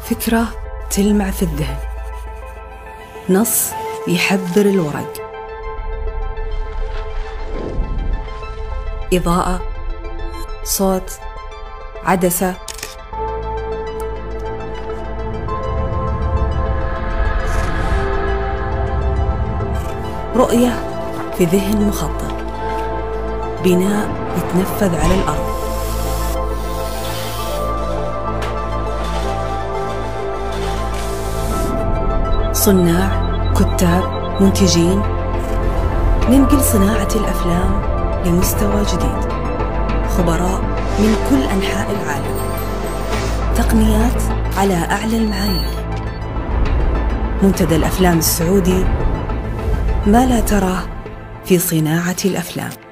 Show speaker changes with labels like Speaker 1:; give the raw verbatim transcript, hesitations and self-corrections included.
Speaker 1: فكرة تلمع في الذهن، نص يحبر الورق، إضاءة، صوت، عدسة، رؤية في ذهن مخطط، بناء يتنفذ على الأرض. صناع، كتاب، منتجين، ننقل صناعة الأفلام لمستوى جديد. خبراء من كل أنحاء العالم، تقنيات على أعلى المعايير. منتدى الأفلام السعودي، ما لا تراه في صناعة الأفلام.